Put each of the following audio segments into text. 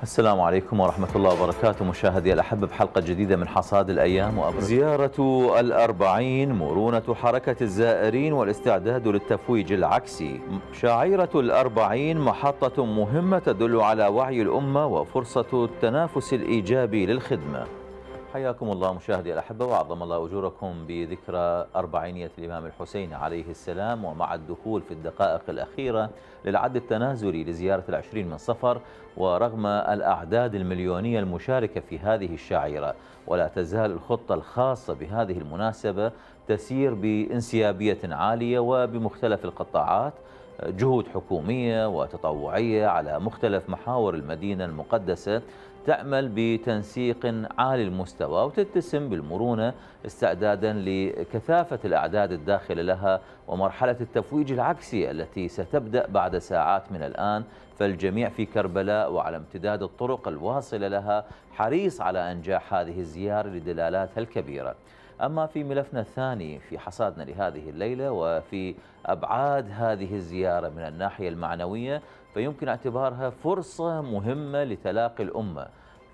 السلام عليكم ورحمة الله وبركاته. مشاهدي الأحبة بحلقة جديدة من حصاد الأيام وأبرز زيارة الأربعين، مرونة حركة الزائرين والاستعداد للتفويج العكسي. شاعرة الأربعين محطة مهمة تدل على وعي الأمة وفرصة التنافس الإيجابي للخدمة. حياكم الله مشاهدي الأحبة، وعظم الله أجوركم بذكرى أربعينية الإمام الحسين عليه السلام، ومع الدخول في الدقائق الأخيرة للعد التنازلي لزيارة العشرين من صفر، ورغم الأعداد المليونية المشاركة في هذه الشاعرة، ولا تزال الخطة الخاصة بهذه المناسبة تسير بانسيابية عالية وبمختلف القطاعات، جهود حكومية وتطوعية على مختلف محاور المدينة المقدسة تعمل بتنسيق عالي المستوى وتتسم بالمرونة استعدادا لكثافة الأعداد الداخلة لها ومرحلة التفويج العكسي التي ستبدأ بعد ساعات من الآن. فالجميع في كربلاء وعلى امتداد الطرق الواصلة لها حريص على أنجاح هذه الزيارة لدلالاتها الكبيرة. أما في ملفنا الثاني في حصادنا لهذه الليلة وفي أبعاد هذه الزيارة من الناحية المعنوية، فيمكن اعتبارها فرصة مهمة لتلاقي الأمة.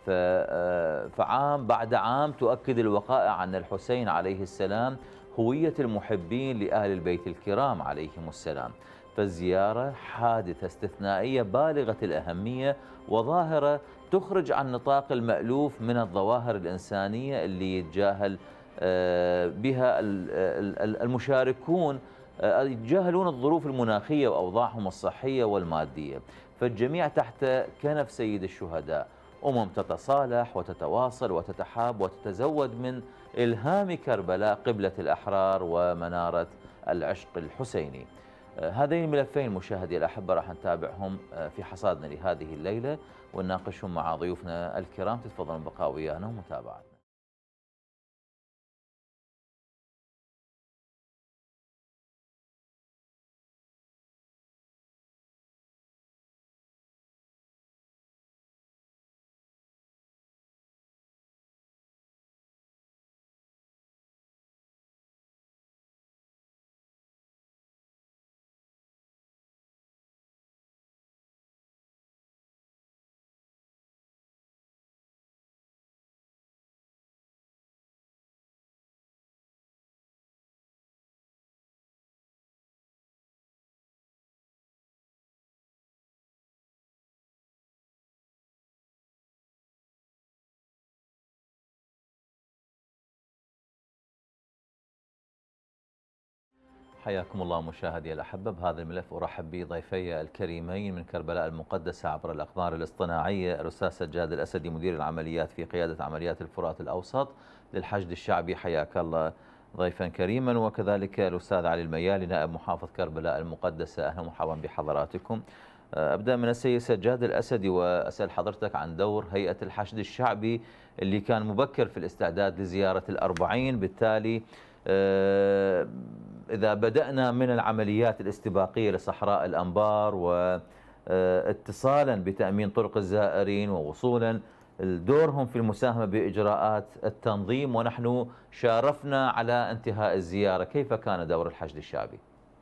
فعام بعد عام تؤكد الوقائع أن الحسين عليه السلام هوية المحبين لأهل البيت الكرام عليهم السلام. فالزيارة حادثة استثنائية بالغة الأهمية وظاهرة تخرج عن نطاق المألوف من الظواهر الإنسانية اللي يتجاهل بها المشاركون، يتجاهلون الظروف المناخية وأوضاعهم الصحية والمادية. فالجميع تحت كنف سيد الشهداء، تتصالح وتتواصل وتتحاب وتتزود من إلهام كربلاء قبلة الأحرار ومنارة العشق الحسيني. هذين الملفين مشاهدي الأحبة راح نتابعهم في حصادنا لهذه الليلة ونناقشهم مع ضيوفنا الكرام. تتفضلون بقاء ويانا ومتابعتنا. حياكم الله مشاهدي الأحبة. بهذا الملف أرحب بضيفي الكريمين من كربلاء المقدسة عبر الأقمار الاصطناعية، الأستاذ سجاد الأسدي مدير العمليات في قيادة عمليات الفرات الأوسط للحشد الشعبي، حياك الله ضيفا كريما، وكذلك الأستاذ علي الميالي نائب محافظ كربلاء المقدسة، أهلا ومرحبا بحضراتكم. أبدأ من السيد سجاد الأسدي وأسأل حضرتك عن دور هيئة الحشد الشعبي اللي كان مبكر في الاستعداد لزيارة الأربعين. بالتالي إذا بدأنا من العمليات الاستباقية لصحراء الأنبار واتصالا بتأمين طرق الزائرين ووصولا دورهم في المساهمة بإجراءات التنظيم، ونحن شارفنا على انتهاء الزيارة، كيف كان دور الحشد الشعبي؟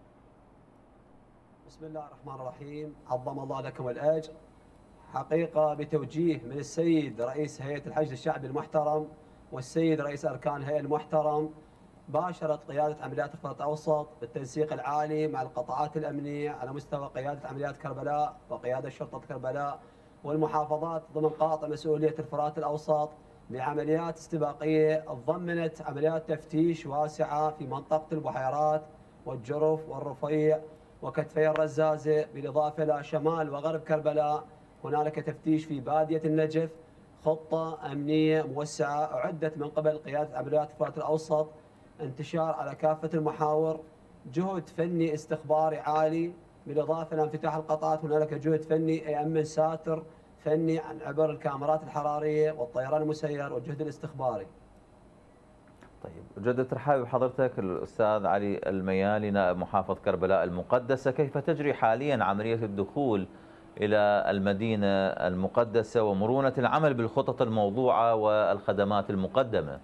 بسم الله الرحمن الرحيم. عظم الله لكم الأجر. حقيقة بتوجيه من السيد رئيس هيئة الحشد الشعبي المحترم والسيد رئيس أركان الهيئة المحترم، باشرت قيادة عمليات الفرات الأوسط بالتنسيق العالي مع القطاعات الأمنية على مستوى قيادة عمليات كربلاء وقيادة شرطة كربلاء والمحافظات ضمن قاطع مسؤولية الفرات الأوسط بعمليات استباقية ضمنت عمليات تفتيش واسعة في منطقة البحيرات والجرف والرفيع وكتفي الرزازة، بالإضافة إلى شمال وغرب كربلاء. هنالك تفتيش في بادية النجف. خطة أمنية موسعة أعدت من قبل قيادة عمليات الفرات الأوسط، انتشار على كافة المحاور، جهد فني استخباري عالي، بالإضافة إلى انفتاح القطاعات هنالك جهد فني يأمن ساتر فني عن عبر الكاميرات الحرارية والطيران المسير والجهد الاستخباري. طيب، جدد ترحابي بحضرتك الأستاذ علي الميالي نائب محافظ كربلاء المقدسة. كيف تجري حاليا عملية الدخول إلى المدينة المقدسة ومرونة العمل بالخطط الموضوعة والخدمات المقدمة؟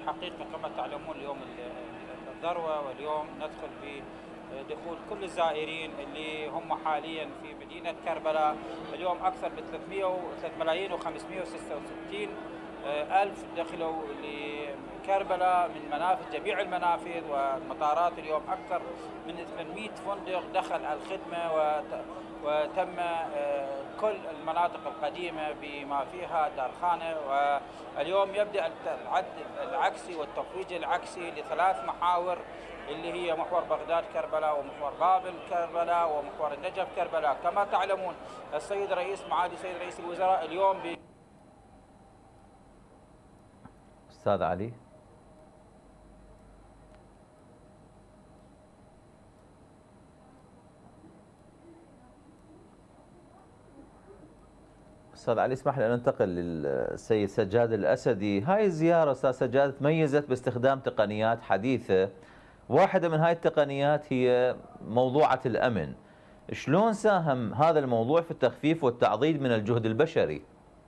حقيقة كما تعلمون اليوم الذروة، واليوم ندخل بدخول كل الزائرين اللي هم حاليا في مدينة كربلاء. اليوم أكثر من 3 ملايين و566 ألف دخلوا لكربلاء من منافذ، جميع المنافذ والمطارات. اليوم أكثر من 800 فندق دخل الخدمة، وتم كل المناطق القديمة بما فيها دارخانة. واليوم يبدأ العد العكسي والتفويج العكسي ل3 محاور، اللي هي محور بغداد كربلاء، ومحور بابل كربلاء، ومحور النجف كربلاء. كما تعلمون السيد معالي السيد رئيس الوزراء اليوم أستاذ علي. أستاذ علي، اسمح لي أن ننتقل للسيد سجاد الأسدي. هاي الزيارة أستاذ سجاد تميزت باستخدام تقنيات حديثة، واحدة من هاي التقنيات هي موضوعة الأمن. شلون ساهم هذا الموضوع في التخفيف والتعضيد من الجهد البشري؟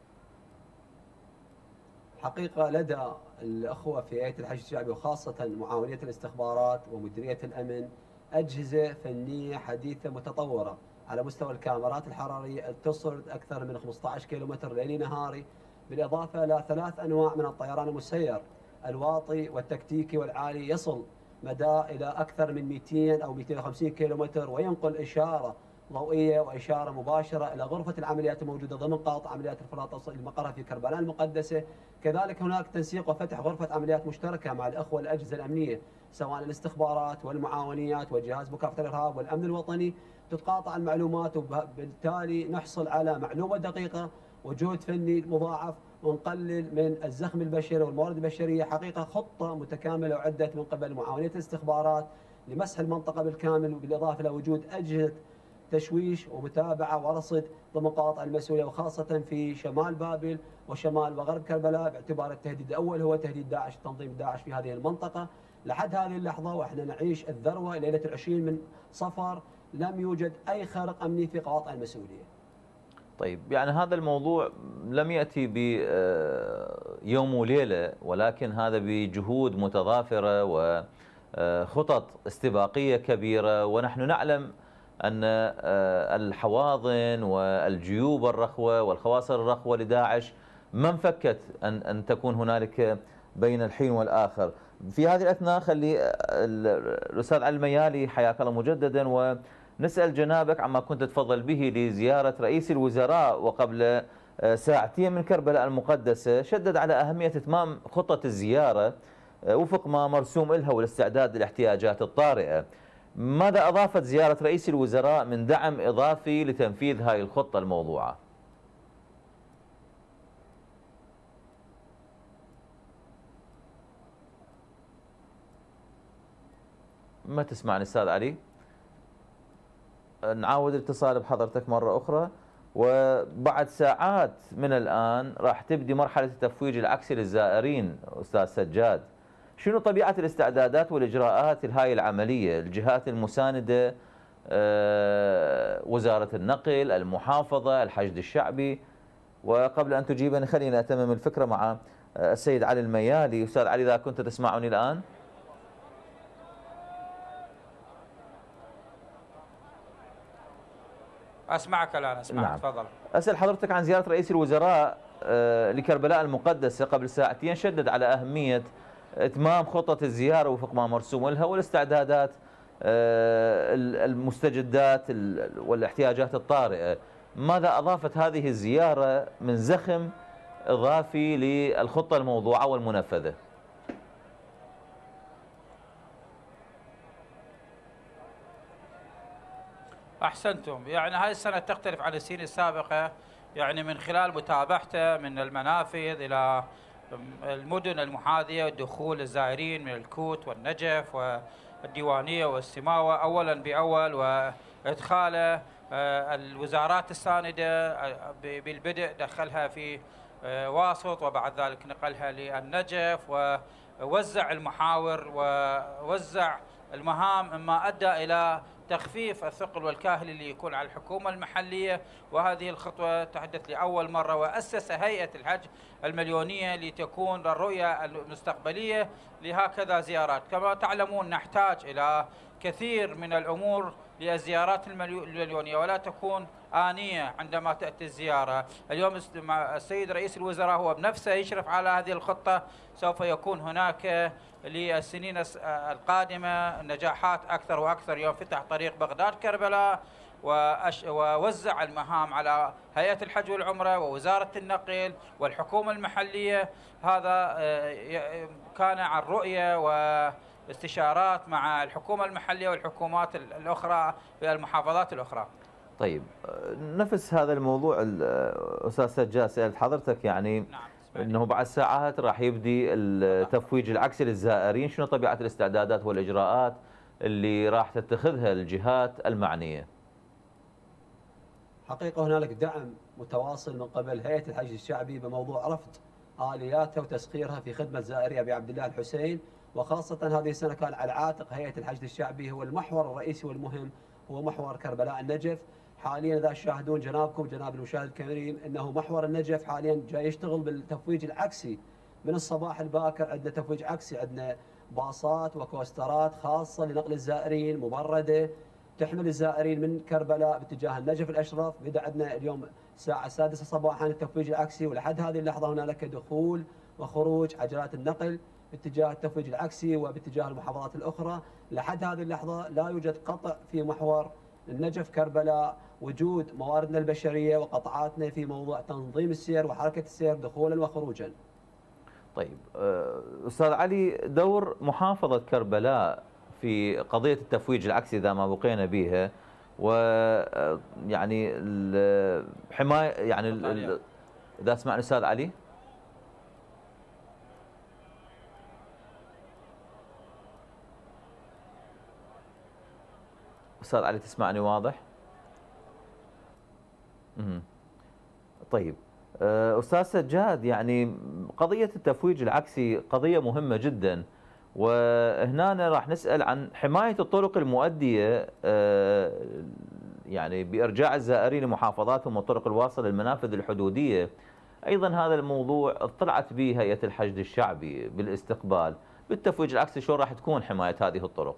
حقيقة لدى الأخوة في هيئة الحشد الشعبي وخاصة معاونية الاستخبارات ومديرية الأمن أجهزة فنية حديثة متطورة على مستوى الكاميرات الحرارية تصل أكثر من 15 كيلومتر ليلي نهاري، بالإضافة إلى 3 أنواع من الطيران المسير، الواطي والتكتيكي والعالي، يصل مدى إلى أكثر من 200 أو 250 كيلومتر، وينقل إشارة ضوئية وإشارة مباشرة إلى غرفة العمليات الموجودة ضمن قاطع عمليات الفرات المقرة في كربلاء المقدسة. كذلك هناك تنسيق وفتح غرفة عمليات مشتركة مع الأخوة الأجهزة الأمنية، سواء الاستخبارات والمعاونيات وجهاز مكافحة الإرهاب والأمن الوطني، تتقاطع المعلومات، وبالتالي نحصل على معلومة دقيقة وجهد فني مضاعف، ونقلل من الزخم البشري والموارد البشرية. حقيقة خطة متكاملة وعدت من قبل معاونية الاستخبارات لمسح المنطقة بالكامل، وبالإضافة إلى وجود أجهزة تشويش ومتابعة ورصد ضمن قواطع المسؤولية، وخاصة في شمال بابل وشمال وغرب كربلاء، باعتبار التهديد الأول هو تهديد داعش، تنظيم داعش في هذه المنطقة. لحد هذه اللحظة وإحنا نعيش الذروة ليلة 20 من صفر، لم يوجد أي خارق أمني في قواطع المسؤولية. طيب، يعني هذا الموضوع لم يأتي بيوم وليلة، ولكن هذا بجهود متضافرة وخطط استباقية كبيرة. ونحن نعلم أن الحواضن والجيوب الرخوة والخواصر الرخوة لداعش ما انفكت أن تكون هنالك بين الحين والآخر. في هذه الأثناء خلي الأستاذ علي الميالي حياك الله مجددا، ونسأل جنابك عما كنت تفضل به لزيارة رئيس الوزراء وقبل ساعتين من كربلاء المقدسة. شدد على أهمية إتمام خطة الزيارة وفق ما مرسوم لها والاستعداد للاحتياجات الطارئة. ماذا أضافت زيارة رئيس الوزراء من دعم إضافي لتنفيذ هذه الخطة الموضوعة؟ ما تسمعني أستاذ علي؟ نعاود الاتصال بحضرتك مرة أخرى. وبعد ساعات من الآن راح تبدي مرحلة التفويج العكسي للزائرين أستاذ سجاد. شنو طبيعة الاستعدادات والإجراءات لهذه العملية؟ الجهات المساندة، وزارة النقل، المحافظة، الحشد الشعبي. وقبل أن تجيبني خليني أتمم الفكرة مع السيد علي الميالي. أستاذ علي، إذا كنت تسمعني الآن. أسمعك الآن، أسمعك. نعم. تفضل. أسأل حضرتك عن زيارة رئيس الوزراء لكربلاء المقدسة قبل ساعتين. شدد على أهمية إتمام خطة الزيارة وفق ما مرسوم لها والاستعدادات المستجدات والاحتياجات الطارئة. ماذا أضافت هذه الزيارة من زخم إضافي للخطة الموضوعة والمنفذة؟ أحسنتم. يعني هذه السنة تختلف عن السنين السابقة، يعني من خلال متابعته من المنافذ إلى المدن المحاذية ودخول الزائرين من الكوت والنجف والديوانية والسماوة أولا بأول، وإدخال الوزارات الساندة بالبدء دخلها في واسط، وبعد ذلك نقلها للنجف، ووزع المحاور ووزع المهام، مما أدى إلى تخفيف الثقل والكاهل اللي يكون على الحكومة المحلية. وهذه الخطوة تحدث لأول مرة، وأسس هيئة الحج المليونية لتكون الرؤية المستقبلية لهكذا زيارات. كما تعلمون نحتاج إلى كثير من الأمور للزيارات المليونية، ولا تكون آنية عندما تأتي الزيارة. اليوم السيد رئيس الوزراء هو بنفسه يشرف على هذه الخطة. سوف يكون هناك للسنين القادمة نجاحات أكثر وأكثر. اليوم فتح طريق بغداد كربلاء، ووزع المهام على هيئة الحج والعمرة ووزارة النقل والحكومة المحلية. هذا كان عن رؤية واستشارات مع الحكومة المحلية والحكومات الأخرى في المحافظات الأخرى. طيب، نفس هذا الموضوع أستاذ سجاد، سألت حضرتك يعني نعم. أنه بعد ساعات راح يبدي التفويج العكسي للزائرين، شنو طبيعة الاستعدادات والإجراءات اللي راح تتخذها الجهات المعنية؟ حقيقة هنالك دعم متواصل من قبل هيئة الحج الشعبي بموضوع رفض آلياتها وتسخيرها في خدمة زائري أبي عبد الله الحسين، وخاصة هذه السنة كان على عاتق هيئة الحج الشعبي هو المحور الرئيسي والمهم، هو محور كربلاء النجف. حاليا إذا تشاهدون جناب المشاهد الكريم أنه محور النجف حاليا جاي يشتغل بالتفويج العكسي من الصباح الباكر. عندنا تفويج عكسي، عندنا باصات وكوسترات خاصة لنقل الزائرين مبردة تحمل الزائرين من كربلاء باتجاه النجف الأشرف. بدأ عندنا اليوم الساعة 6 صباحا التفويج العكسي، ولحد هذه اللحظة هنالك دخول وخروج عجلات النقل باتجاه التفويج العكسي وباتجاه المحافظات الأخرى. لحد هذه اللحظة لا يوجد قطع في محور النجف كربلاء، وجود مواردنا البشرية وقطعاتنا في موضوع تنظيم السير وحركة السير دخولا وخروجا. طيب أستاذ علي، دور محافظة كربلاء في قضية التفويج العكسي إذا ما بقينا بها، ويعني الحماية يعني إذا اسمعني أستاذ علي. أستاذ علي تسمعني واضح؟ طيب أستاذ سجاد، يعني قضية التفويج العكسي قضية مهمة جدا، وهنا راح نسأل عن حماية الطرق المؤدية يعني بإرجاع الزائرين لمحافظاتهم والطرق الواصلة للمنافذ الحدودية. أيضا هذا الموضوع اطلعت به هيئة الحشد الشعبي بالاستقبال. بالتفويج العكسي شو راح تكون حماية هذه الطرق؟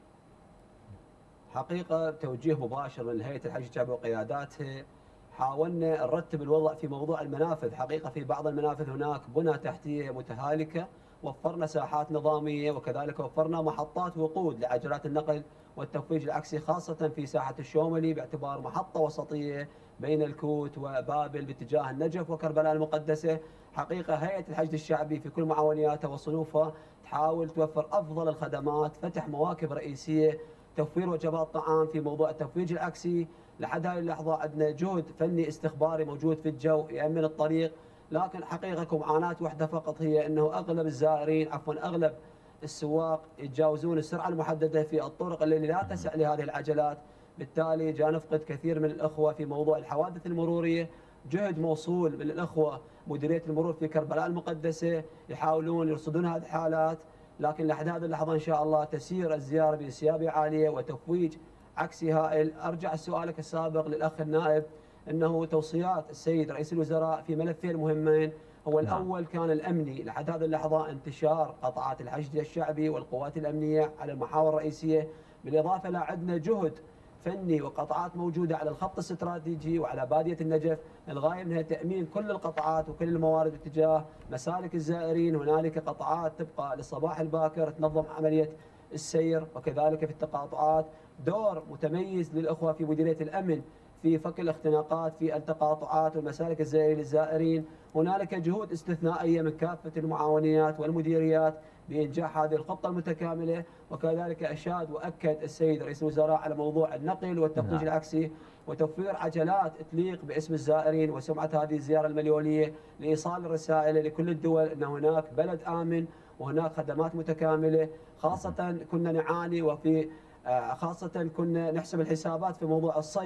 حقيقة بتوجيه مباشر من هيئة الحج الشعبي وقياداتها حاولنا نرتب الوضع في موضوع المنافذ. حقيقة في بعض المنافذ هناك بنى تحتية متهالكة، وفرنا ساحات نظامية وكذلك وفرنا محطات وقود لعجلات النقل والتفويج العكسي، خاصة في ساحة الشوملي باعتبار محطة وسطية بين الكوت وبابل باتجاه النجف وكربلاء المقدسة. حقيقة هيئة الحشد الشعبي في كل معاونياتها وصنوفها تحاول توفر أفضل الخدمات، فتح مواكب رئيسية، توفير وجبات طعام في موضوع التفويج العكسي. لحد هذه اللحظة عندنا جهد فني استخباري موجود في الجو يأمن الطريق، لكن حقيقة معاناة واحدة فقط هي أنه أغلب الزائرين أغلب السواق يتجاوزون السرعة المحددة في الطرق اللي لا تسع لهذه العجلات. بالتالي جاء نفقد كثير من الأخوة في موضوع الحوادث المرورية. جهد موصول من الأخوة مديرية المرور في كربلاء المقدسة يحاولون يرصدون هذه الحالات، لكن لحد هذه اللحظة إن شاء الله تسير الزيارة بانسيابية عالية وتفويج عكسي هائل. أرجع سؤالك السابق للأخ النائب، أنه توصيات السيد رئيس الوزراء في ملفين مهمين. هو الأول كان الأمني، لحد هذه اللحظة انتشار قطعات الحشد الشعبي والقوات الأمنية على المحاور الرئيسية، بالإضافة إلى عندنا جهد فني وقطعات موجودة على الخط الاستراتيجي وعلى بادية النجف. الغاية منها تأمين كل القطعات وكل الموارد اتجاه مسالك الزائرين. هنالك قطعات تبقى للصباح الباكر تنظم عملية السير، وكذلك في التقاطعات دور متميز للأخوة في مديرية الأمن في فك الاختناقات في التقاطعات والمسالك الزائرية للزائرين. هنالك جهود استثنائية من كافة المعاونيات والمديريات بإنجاح هذه الخطة المتكاملة. وكذلك أشاد وأكد السيد رئيس الوزراء على موضوع النقل والتفويج العكسي وتوفير عجلات تليق باسم الزائرين وسمعة هذه الزيارة المليونية لإيصال الرسائل لكل الدول أن هناك بلد آمن وهناك خدمات متكاملة. خاصة كنا نعاني خاصة كنا نحسب الحسابات في موضوع الصيف،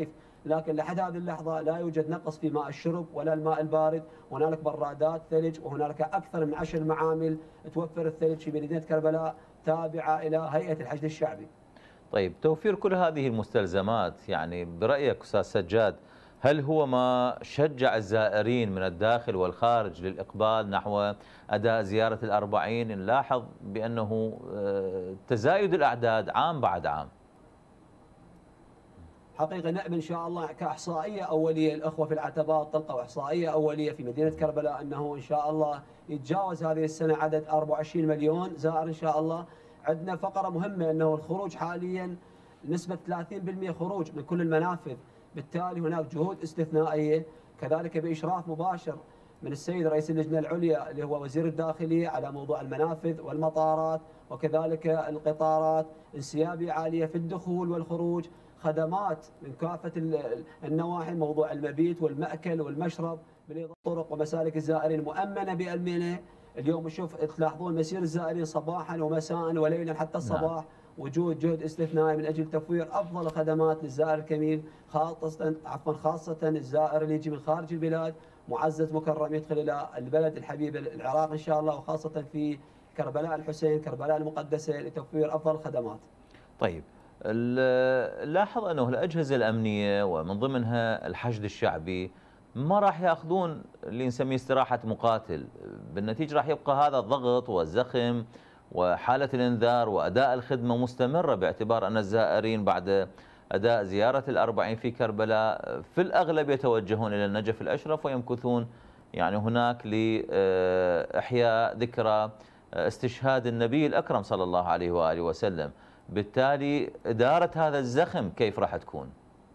لكن لحد هذه اللحظة لا يوجد نقص في ماء الشرب ولا الماء البارد، وهنالك برادات ثلج، وهنالك أكثر من 10 معامل توفر الثلج في مدينة كربلاء تابعة إلى هيئة الحشد الشعبي. طيب، توفير كل هذه المستلزمات يعني برأيك أستاذ سجاد، هل هو ما شجع الزائرين من الداخل والخارج للإقبال نحو أداء زيارة الأربعين؟ نلاحظ بأنه تزايد الأعداد عام بعد عام. حقيقة نأمل إن شاء الله كإحصائية أولية، الأخوة في العتبات طلقوا إحصائية أولية في مدينة كربلاء أنه إن شاء الله يتجاوز هذه السنة عدد 24 مليون زائر إن شاء الله. عندنا فقرة مهمة أنه الخروج حاليا نسبة 30% خروج من كل المنافذ، بالتالي هناك جهود استثنائية كذلك بإشراف مباشر من السيد رئيس اللجنة العليا اللي هو وزير الداخلية على موضوع المنافذ والمطارات وكذلك القطارات، انسيابية عالية في الدخول والخروج، خدمات من كافة النواحي، موضوع المبيت والمأكل والمشرب، بالإضافة طرق ومسالك الزائرين مؤمنة بأمنة. اليوم شوف تلاحظون مسير الزائرين صباحا ومساء وليلا حتى الصباح. نعم. وجود جهد استثنائي من اجل توفير افضل الخدمات للزائر الكمين، خاصه الزائر اللي يجي من خارج البلاد معزز مكرم يدخل الى البلد الحبيب العراق ان شاء الله، وخاصه في كربلاء الحسين، كربلاء المقدسه، لتوفير افضل الخدمات. طيب، لاحظ انه الاجهزه الامنيه ومن ضمنها الحشد الشعبي ما راح ياخذون اللي نسميه استراحه مقاتل، بالنتيجه راح يبقى هذا الضغط والزخم وحالة الإنذار وأداء الخدمة مستمرة، باعتبار أن الزائرين بعد أداء زيارة الأربعين في كربلاء في الأغلب يتوجهون إلى النجف الأشرف ويمكثون يعني هناك لإحياء ذكرى استشهاد النبي الأكرم صلى الله عليه وآله وسلم. بالتالي إدارة هذا الزخم كيف راح تكون؟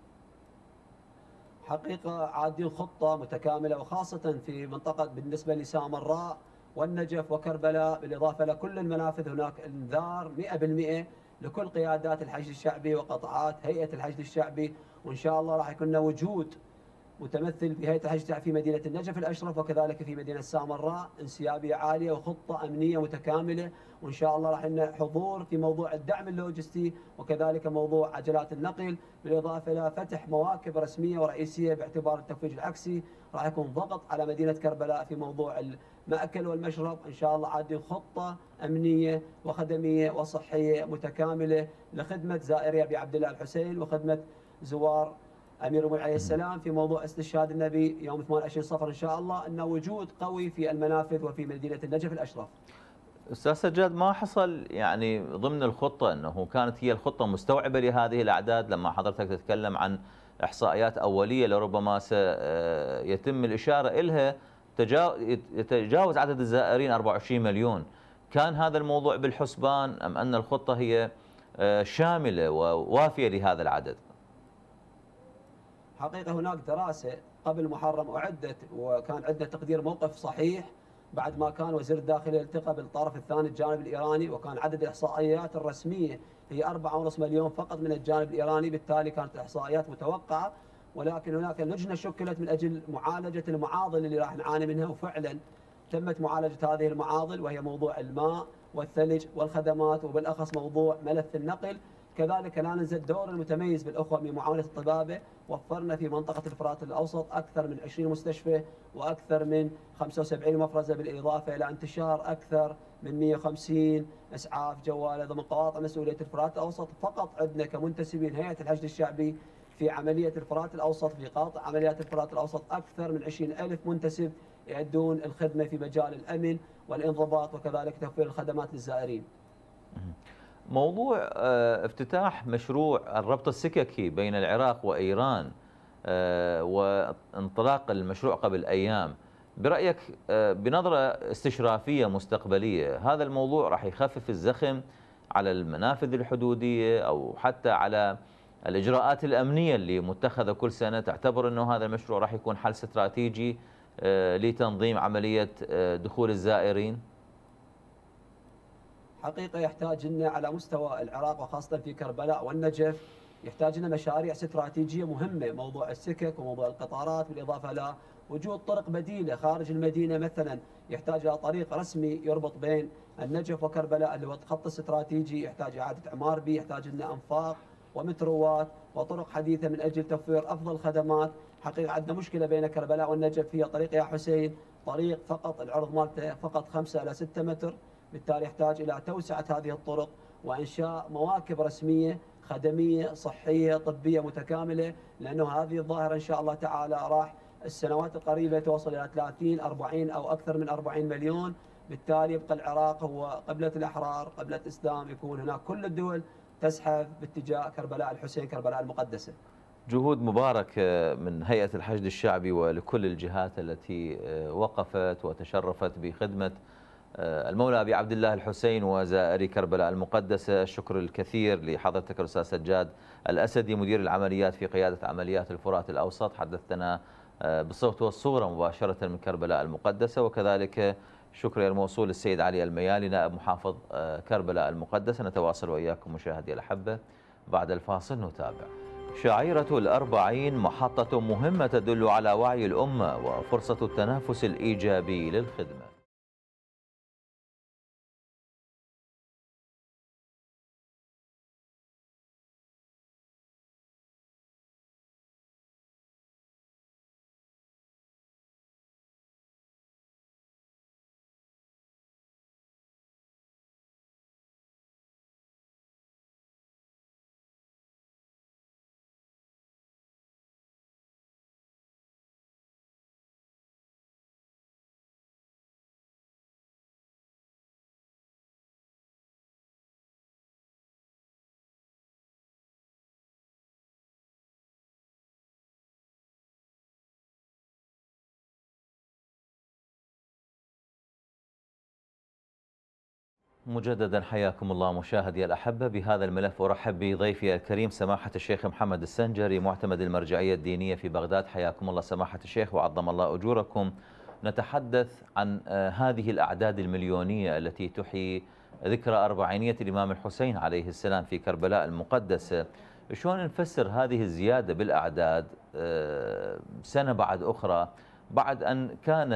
حقيقة عادين خطة متكاملة، وخاصة في منطقة بالنسبة لسامراء والنجف وكربلاء، بالإضافة لكل المنافذ هناك انذار 100% لكل قيادات الحشد الشعبي وقطاعات هيئة الحشد الشعبي، وإن شاء الله راح يكون لنا وجود متمثل في هيئة الحشد الشعبي في مدينة النجف الأشرف وكذلك في مدينة سامراء، انسيابية عالية وخطة أمنية متكاملة، وإن شاء الله راح لنا حضور في موضوع الدعم اللوجستي وكذلك موضوع عجلات النقل، بالإضافة إلى فتح مواكب رسمية ورئيسية باعتبار التفويج العكسي. راح يكون ضغط على مدينة كربلاء في موضوع المأكل والمشرب، إن شاء الله عادين خطة أمنية وخدمية وصحية متكاملة لخدمة زائري أبي عبد الله الحسين وخدمة زوار أمير المؤمنين عليه السلام في موضوع استشهاد النبي يوم 28 صفر إن شاء الله، أنه وجود قوي في المنافذ وفي مدينة النجف الأشرف. أستاذ سجاد، ما حصل يعني ضمن الخطة أنه كانت هي الخطة مستوعبة لهذه الأعداد؟ لما حضرتك تتكلم عن إحصائيات أولية لربما سيتم الإشارة إلها يتجاوز عدد الزائرين 24 مليون، كان هذا الموضوع بالحسبان أم أن الخطة هي شاملة ووافية لهذا العدد؟ حقيقة هناك دراسة قبل محرم أعدت وكان عندنا تقدير موقف صحيح بعد ما كان وزير الداخلية التقى بالطرف الثاني الجانب الإيراني، وكان عدد الإحصائيات الرسمية هي 4.5 مليون فقط من الجانب الإيراني، بالتالي كانت الإحصائيات متوقعة، ولكن هناك لجنة شكلت من أجل معالجة المعاضل اللي راح نعاني منها، وفعلا تمت معالجة هذه المعاضل وهي موضوع الماء والثلج والخدمات وبالأخص موضوع ملف النقل. كذلك لا ننسى الدور المتميز بالأخوة من معاونة الطبابة، وفرنا في منطقة الفرات الأوسط أكثر من 20 مستشفى وأكثر من 75 مفرزة، بالإضافة إلى انتشار أكثر من 150 إسعاف جوالة ضمن قواطع مسؤولية الفرات الأوسط. فقط عندنا كمنتسبين هيئة الحشد الشعبي في عملية الفرات الأوسط، في قاطع عمليات الفرات الأوسط أكثر من 20,000 منتسب يؤدون الخدمة في مجال الأمن والانضباط وكذلك توفير الخدمات للزائرين. موضوع افتتاح مشروع الربط السككي بين العراق وإيران وانطلاق المشروع قبل أيام، برأيك بنظرة استشرافية مستقبلية هذا الموضوع راح يخفف الزخم على المنافذ الحدودية أو حتى على الإجراءات الأمنية اللي متخذة كل سنة؟ تعتبر أنه هذا المشروع راح يكون حل استراتيجي لتنظيم عملية دخول الزائرين؟ حقيقة يحتاج لنا على مستوى العراق وخاصة في كربلاء والنجف يحتاج لنا مشاريع استراتيجية مهمة، موضوع السكك وموضوع القطارات، بالإضافة إلى وجود طرق بديلة خارج المدينة، مثلا يحتاج إلى طريق رسمي يربط بين النجف وكربلاء اللي هو خط استراتيجي يحتاج إعادة إعمار به، يحتاج لنا أنفاق ومتروات وطرق حديثة من أجل توفير أفضل خدمات. حقيقة عندنا مشكلة بين كربلاء والنجف، هي طريق يا حسين، طريق فقط العرض مالته فقط 5 إلى 6 متر، بالتالي يحتاج إلى توسعة هذه الطرق وإنشاء مواكب رسمية خدمية صحية طبية متكاملة، لأنه هذه الظاهرة إن شاء الله تعالى راح السنوات القريبة توصل إلى 30 40 أو أكثر من 40 مليون. بالتالي يبقى العراق هو قبلة الأحرار، قبلة الإسلام، يكون هناك كل الدول تزحف باتجاه كربلاء الحسين، كربلاء المقدسة. جهود مبارك من هيئة الحشد الشعبي ولكل الجهات التي وقفت وتشرفت بخدمة المولى أبي عبد الله الحسين وزائري كربلاء المقدسة. الشكر الكثير لحضرتك الأستاذ سجاد الأسدي مدير العمليات في قيادة عمليات الفرات الأوسط، حدثنا بالصوت والصورة مباشرة من كربلاء المقدسة. وكذلك شكري الموصول للسيد علي الميالي نائب محافظ كربلاء المقدسة. نتواصل وإياكم مشاهدي الأحبة بعد الفاصل نتابع. شعيرة الأربعين محطة مهمة تدل على وعي الأمة وفرصة التنافس الإيجابي للخدمة. مجددا حياكم الله مشاهدي الأحبة. بهذا الملف أرحب بضيفي الكريم سماحة الشيخ محمد السنجري معتمد المرجعية الدينية في بغداد. حياكم الله سماحة الشيخ وعظم الله أجوركم. نتحدث عن هذه الأعداد المليونية التي تحيي ذكرى أربعينية الإمام الحسين عليه السلام في كربلاء المقدسة. شلون نفسر هذه الزيادة بالأعداد سنة بعد أخرى، بعد أن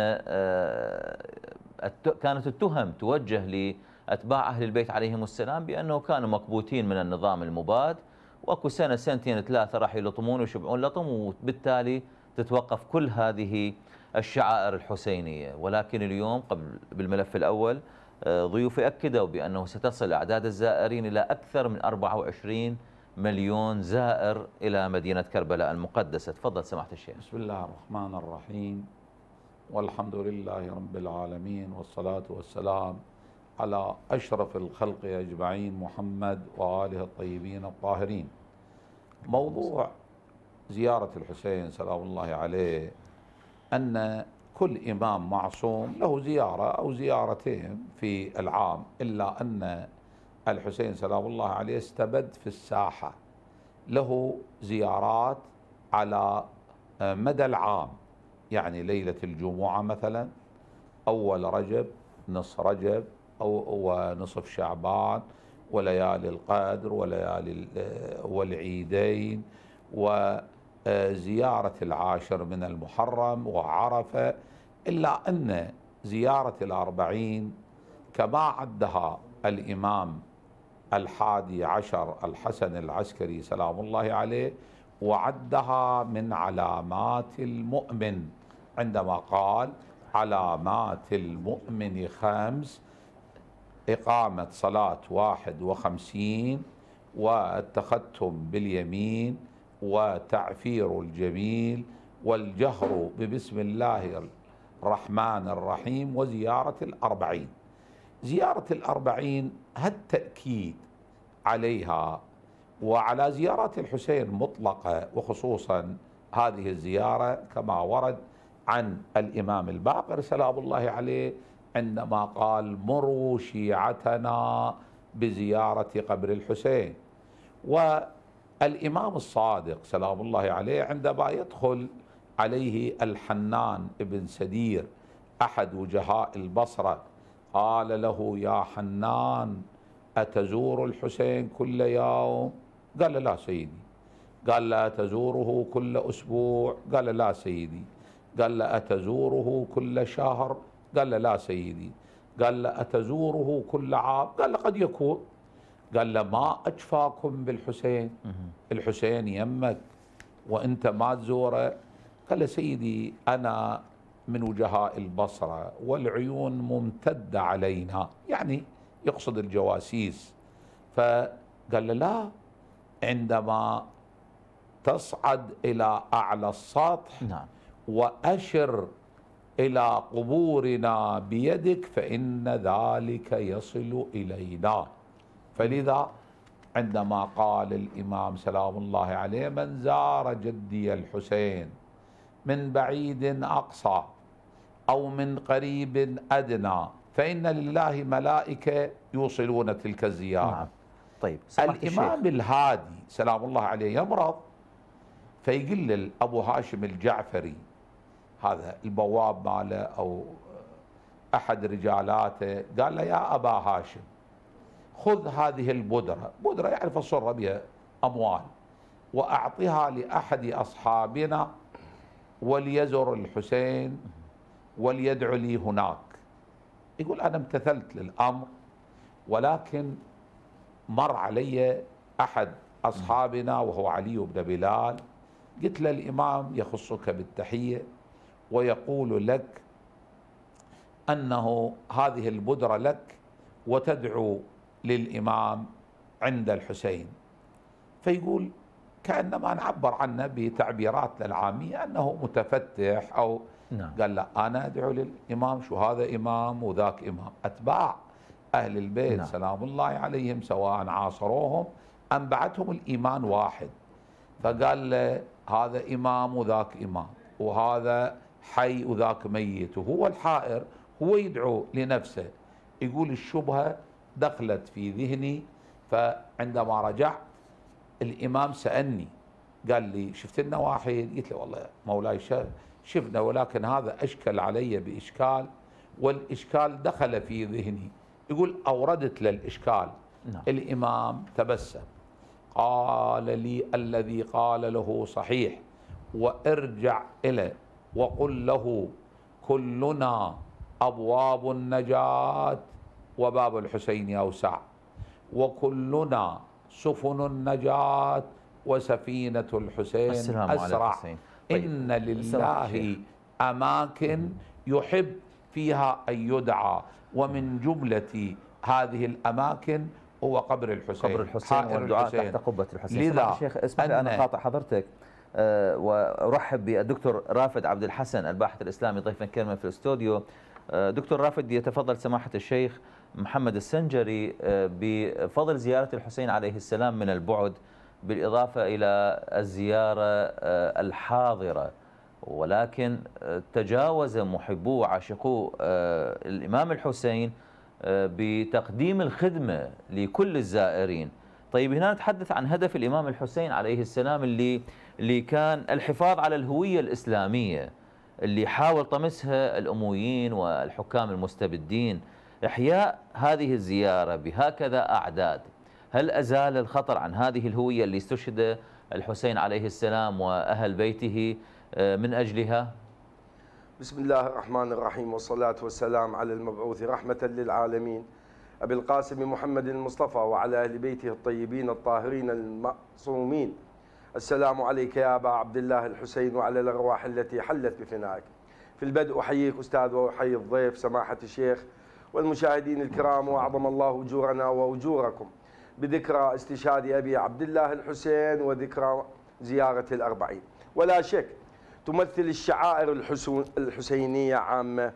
كانت التهم توجه لأتباع أهل البيت عليهم السلام بأنه كانوا مكبوتين من النظام المباد، واكو سنة سنتين ثلاثة راح يلطمون ويشبعون لطم، وبالتالي تتوقف كل هذه الشعائر الحسينية. ولكن اليوم بالملف الأول ضيوفي أكدوا بأنه ستصل أعداد الزائرين إلى أكثر من 24 مليون زائر إلى مدينة كربلاء المقدسة. تفضل سماحة الشيخ. بسم الله الرحمن الرحيم، والحمد لله رب العالمين، والصلاة والسلام على أشرف الخلق أجمعين محمد وآله الطيبين الطاهرين. موضوع زيارة الحسين سلام الله عليه أن كل إمام معصوم له زيارة أو زيارتين في العام، إلا أن الحسين سلام الله عليه استبد في الساحة، له زيارات على مدى العام، يعني ليلة الجمعة مثلا، أول رجب، نصف رجب، ونصف شعبان، وليالي القدر، وليالي والعيدين، وزيارة العاشر من المحرم وعرفة. إلا أن زيارة الأربعين كما عدها الإمام 11 الحسن العسكري سلام الله عليه، وعدها من علامات المؤمن عندما قال: علامات المؤمن 5: إقامة صلاة 51، والتختم باليمين، وتعفير الجميل، والجهر ببسم الله الرحمن الرحيم، وزيارة الأربعين. زيارة الأربعين هالتأكيد عليها وعلى زيارات الحسين مطلقة، وخصوصا هذه الزيارة كما ورد عن الإمام الباقر سلام الله عليه عندما قال: مروا شيعتنا بزيارة قبر الحسين. والإمام الصادق سلام الله عليه عندما يدخل عليه الحنان بن سدير أحد وجهاء البصرة قال له: يا حنان أتزور الحسين كل يوم؟ قال له: لا سيدي. قال له: أتزوره كل أسبوع؟ قال له: لا سيدي. قال له: أتزوره كل شهر؟ قال له: لا سيدي. قال له: أتزوره كل عام؟ قال له: قد يكون. قال له ما أجفاكم بالحسين، الحسين يمك وأنت ما تزوره. قال له سيدي أنا من وجهاء البصرة والعيون ممتدة علينا، يعني يقصد الجواسيس. فقال له لا، عندما تصعد إلى أعلى السطح نعم. وأشر إلى قبورنا بيدك فإن ذلك يصل إلينا. فلذا عندما قال الإمام سلام الله عليه من زار جدي الحسين من بعيد أقصى أو من قريب أدنى فإن لله ملائكة يوصلون تلك الزيارة. نعم. طيب الإمام الهادي سلام الله عليه يمرض، فيقول أبو هاشم الجعفري هذا البواب ماله أو أحد رجالاته، قال له يا أبا هاشم خذ هذه البدرة، بدرة يعرف الصرة بها أموال، وأعطها لأحد أصحابنا وليزر الحسين وليدعو لي هناك. يقول أنا امتثلت للأمر، ولكن مر علي أحد أصحابنا وهو علي بن بلال، قلت له الإمام يخصك بالتحية ويقول لك أنه هذه البدرة لك وتدعو للإمام عند الحسين. فيقول كأنما نعبر عنه بتعبيراتنا العامية أنه متفتح أو نعم. قال لا أنا أدعو للإمام، شو هذا إمام وذاك إمام، أتباع أهل البيت نعم. سلام الله عليهم سواء عاصروهم أم بعدهم الإيمان واحد. فقال له هذا إمام وذاك إمام، وهذا حي وذاك ميت، وهو الحائر هو يدعو لنفسه. يقول الشبهة دخلت في ذهني، فعندما رجعت الإمام سألني قال لي شفت لنا واحد؟ قلت له والله مولاي شفنا، ولكن هذا أشكل علي بإشكال، والإشكال دخل في ذهني. يقول أوردت للإشكال. نعم. الإمام تبسم قال لي الذي قال له صحيح، وارجع إليه وقل له كلنا أبواب النجاة وباب الحسين أوسع، وكلنا سفن النجاة وسفينة الحسين أسرع. طيب. إن لله أماكن يحب فيها أن يدعى، ومن جملة هذه الأماكن هو قبر الحسين، قبر الحسين والدعاء تحت قبة الحسين. لذا الشيخ اسمح لي أنا قاطع حضرتك وأرحب بالدكتور رافد عبد الحسن الباحث الإسلامي ضيفا كريما في الاستوديو. دكتور رافد، يتفضل سماحة الشيخ محمد السنجري بفضل زيارة الحسين عليه السلام من البعد، بالإضافة إلى الزيارة الحاضرة، ولكن تجاوز محبو وعاشقو الإمام الحسين بتقديم الخدمة لكل الزائرين. طيب هنا نتحدث عن هدف الإمام الحسين عليه السلام اللي كان الحفاظ على الهوية الإسلامية اللي حاول طمسها الأمويين والحكام المستبدين. إحياء هذه الزيارة بهكذا أعداد، هل أزال الخطر عن هذه الهوية اللي استشهد الحسين عليه السلام وأهل بيته من أجلها؟ بسم الله الرحمن الرحيم، والصلاة والسلام على المبعوث رحمة للعالمين أبي القاسم محمد المصطفى وعلى أهل بيته الطيبين الطاهرين المعصومين. السلام عليك يا أبا عبد الله الحسين وعلى الأرواح التي حلت بفنائك. في البدء أحييك أستاذ وأحيي الضيف سماحة الشيخ والمشاهدين الكرام، وأعظم الله أجورنا وأجوركم بذكرى استشهاد أبي عبد الله الحسين وذكرى زيارة الأربعين. ولا شك تمثل الشعائر الحسينية عامة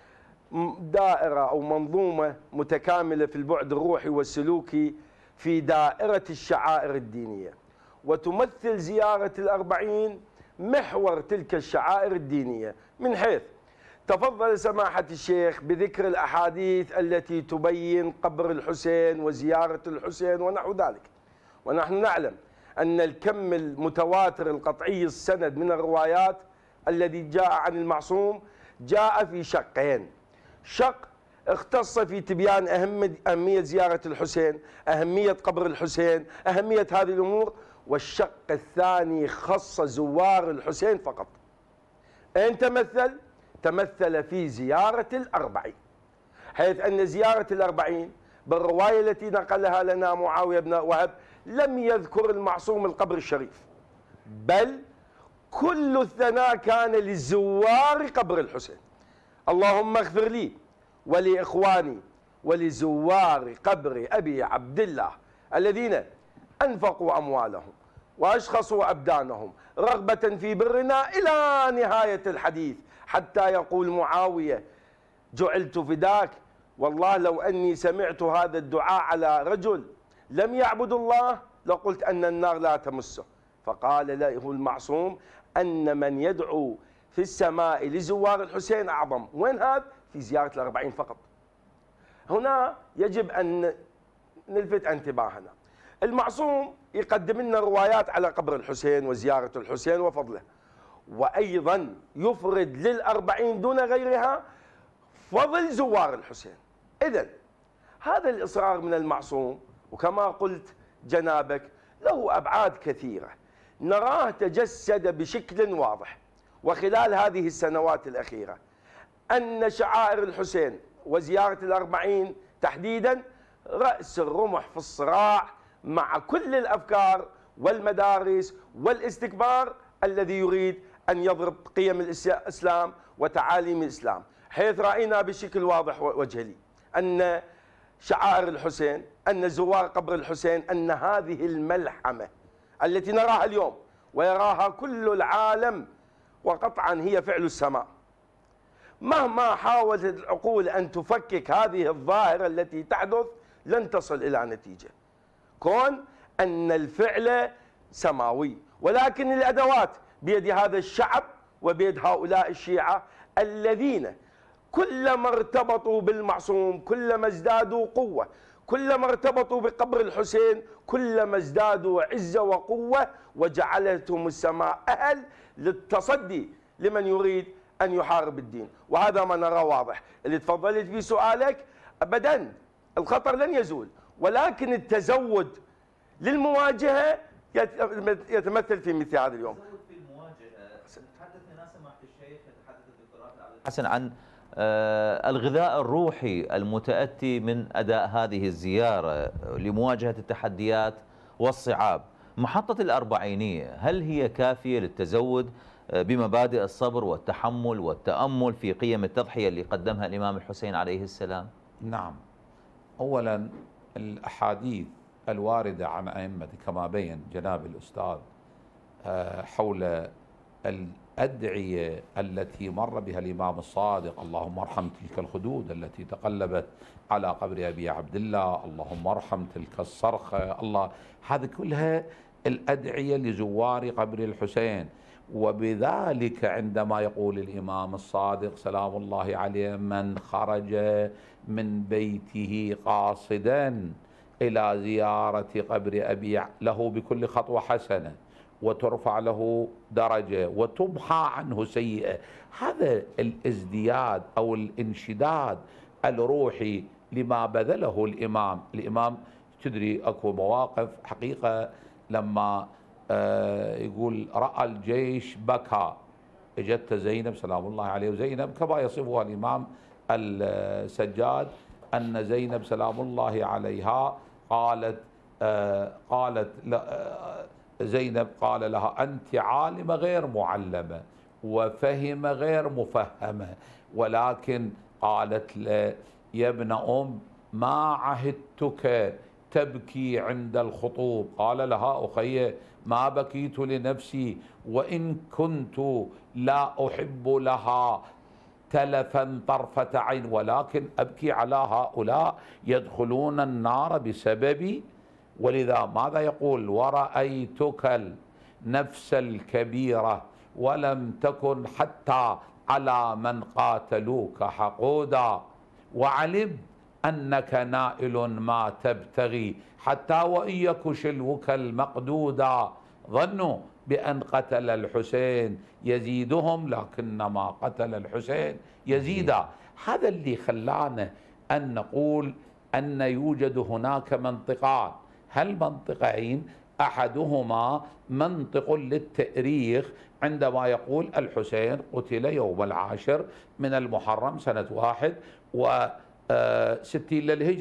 دائرة أو منظومة متكاملة في البعد الروحي والسلوكي في دائرة الشعائر الدينية، وتمثل زيارة الأربعين محور تلك الشعائر الدينية، من حيث تفضل سماحة الشيخ بذكر الأحاديث التي تبين قبر الحسين وزيارة الحسين ونحو ذلك. ونحن نعلم أن الكم المتواتر القطعي السند من الروايات الذي جاء عن المعصوم جاء في شقين: شق اختص في تبيان أهمية زيارة الحسين، أهمية قبر الحسين، أهمية هذه الأمور، والشق الثاني خص زوار الحسين فقط. أين تمثل؟ تمثل في زيارة الأربعين، حيث أن زيارة الأربعين بالرواية التي نقلها لنا معاوية بن وهب لم يذكر المعصوم القبر الشريف، بل كل الثناء كان لزوار قبر الحسين. اللهم اغفر لي ولإخواني ولزوار قبر أبي عبد الله الذين أنفقوا أموالهم وأشخصوا أبدانهم رغبة في برنا إلى نهاية الحديث، حتى يقول معاوية: جعلت فداك، والله لو أني سمعت هذا الدعاء على رجل لم يعبد الله لقلت أن النار لا تمسه. فقال له المعصوم أن من يدعو في السماء لزوار الحسين أعظم. وين هذا؟ في زيارة الأربعين فقط. هنا يجب أن نلفت انتباهنا. المعصوم يقدم لنا روايات على قبر الحسين وزيارة الحسين وفضله، وأيضا يفرد للأربعين دون غيرها فضل زوار الحسين. إذن هذا الإصرار من المعصوم، وكما قلت جنابك، له أبعاد كثيرة نراه تجسد بشكل واضح وخلال هذه السنوات الأخيرة، أن شعائر الحسين وزيارة الأربعين تحديدا رأس الرمح في الصراع مع كل الأفكار والمدارس والاستكبار الذي يريد أن يضرب قيم الإسلام وتعاليم الإسلام، حيث رأينا بشكل واضح وجهلي أن شعائر الحسين، أن زوار قبر الحسين، أن هذه الملحمة التي نراها اليوم ويراها كل العالم وقطعا هي فعل السماء، مهما حاولت العقول أن تفكك هذه الظاهرة التي تحدث لن تصل إلى نتيجة، كون أن الفعل سماوي، ولكن الأدوات بيد هذا الشعب وبيد هؤلاء الشيعة الذين كلما ارتبطوا بالمعصوم كلما ازدادوا قوة، كلما ارتبطوا بقبر الحسين كلما ازدادوا عزة وقوة، وجعلتهم السماء أهل للتصدي لمن يريد أن يحارب الدين. وهذا ما نرى واضح. اللي تفضلت في سؤالك، أبدا الخطر لن يزول، ولكن التزود للمواجهة يتمثل في مثل هذا اليوم. في المواجهة تحدثنا سماحة الشيخ، تحدث الدكتور حسن عن الغذاء الروحي المتأتي من أداء هذه الزيارة لمواجهة التحديات والصعاب. محطة الأربعينية هل هي كافية للتزود بمبادئ الصبر والتحمل والتأمل في قيم التضحية اللي قدمها الإمام الحسين عليه السلام؟ نعم، أولا الأحاديث الواردة عن أئمة كما بين جناب الأستاذ حول الأدعية التي مر بها الإمام الصادق: اللهم ارحم تلك الخدود التي تقلبت على قبر أبي عبد الله، اللهم ارحم تلك الصرخة، الله، هذه كلها الأدعية لزوار قبر الحسين. وبذلك عندما يقول الإمام الصادق سلام الله عليه: من خرج من بيته قاصدا إلى زيارة قبر أبي له بكل خطوة حسنة وترفع له درجة وتمحى عنه سيئة. هذا الازدياد أو الانشداد الروحي لما بذله الإمام تدري أكو مواقف حقيقة لما يقول رأى الجيش بكى، اجت زينب سلام الله عليه، وزينب كما يصفها الإمام السجاد أن زينب سلام الله عليها قالت زينب قال لها: أنت عالمة غير معلمة وفهم غير مفهمة، ولكن قالت له: يا ابن ما عهدتك تبكي عند الخطوب. قال لها: أخي ما بكيت لنفسي، وإن كنت لا أحب لها تلفا طرفة عين، ولكن أبكي على هؤلاء يدخلون النار بسببي. ولذا ماذا يقول؟ ورأيتك النفس الكبيرة ولم تكن حتى على من قاتلوك حقودا، وعلم أنك نائل ما تبتغي، حتى وإن يك شلوك المقدودا. ظنوا بأن قتل الحسين يزيدهم، لكنما قتل الحسين يزيدا. هذا اللي خلانا أن نقول أن يوجد هناك منطقان، هل منطقين؟ أحدهما منطق للتأريخ عندما يقول الحسين قتل يوم 10 من المحرم سنة 61 للهجرة،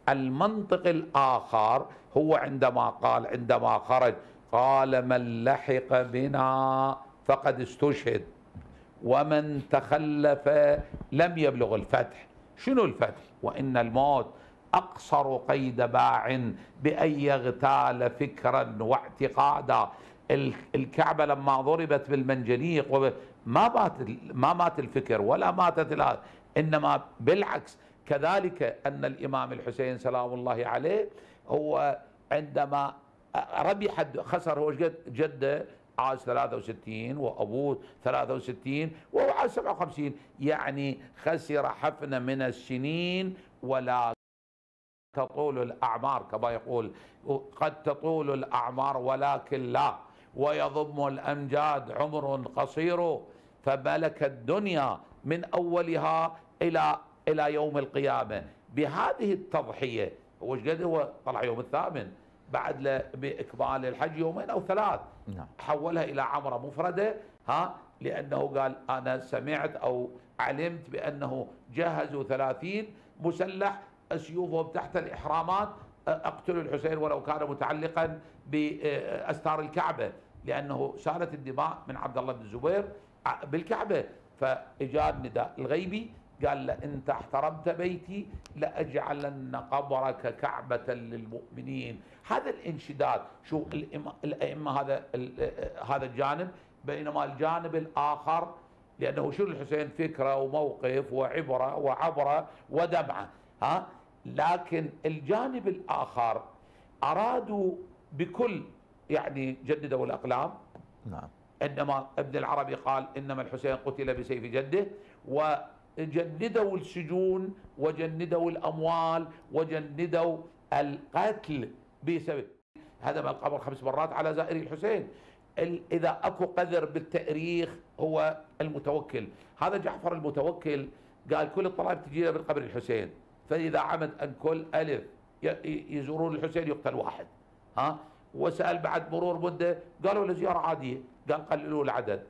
المنطق الآخر هو عندما خرج قال من لحق بنا فقد استشهد ومن تخلف لم يبلغ الفتح. شنو الفتح؟ وإن الموت أقصر قيد باع بأن يغتال فكرا واعتقادا. الكعبة لما ضربت بالمنجنيق ما مات الفكر ولا ماتت إنما بالعكس. كذلك أن الإمام الحسين سلام الله عليه هو عندما ربح خسر هو جده عاش 63 وأبوه 63 وهو عاش 57، يعني خسر حفنة من السنين. ولا تطول الأعمار كما يقول، قد تطول الأعمار ولكن لا، ويضم الأمجاد عمر قصير، فملك الدنيا من أولها إلى يوم القيامة بهذه التضحية. هو ايش قد هو طلع يوم الثامن بعد بإكمال الحج يومين أو 3، حولها إلى عمرة مفردة لأنه قال أنا سمعت أو علمت بأنه جهزوا 30 مسلح سيوفهم تحت الإحرامات اقتلوا الحسين ولو كان متعلقا بأستار الكعبة، لأنه سالت الدماء من عبد الله بن الزبير بالكعبة. فإجا النداء الغيبي قال له أنت احترمت بيتي لأجعلن قبرك كعبة للمؤمنين. هذا الانشداد. شو الأئمة هذا الجانب، بينما الجانب الآخر لأنه شو الحسين فكرة وموقف وعبرة وعبرة ودمعة لكن الجانب الآخر أرادوا بكل يعني جددوا الأقلام. نعم. إنما ابن العربي قال إنما الحسين قتل بسيف جده، وجندوا السجون وجندوا الأموال وجندوا القتل بسبب هدم القبر 5 مرات على زائري الحسين. إذا أكو قدر بالتاريخ هو المتوكل. هذا جعفر المتوكل قال كل الطلاب تجينا من قبر الحسين، فإذا عمد أن كل ألف يزورون الحسين يقتل واحد. وسأل بعد مرور مدة قالوا له زيارة عادية، قال قللوا العدد،